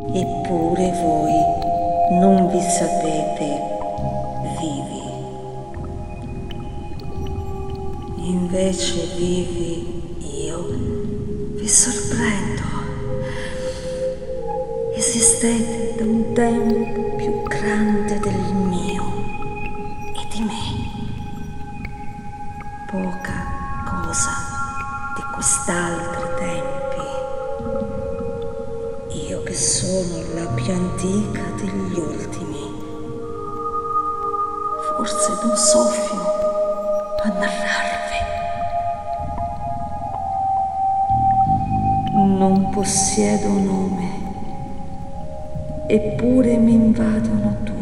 eppure voi non vi sapete vivi. Invece vivi io vi sorprendo. Esistete da un tempo più grande del mio e di me. Poca cosa di quest'altri tempi. Io che sono la più antica degli ultimi. Forse non soffio a narrarvi. Non possiedo nome, eppure mi invadono tutti.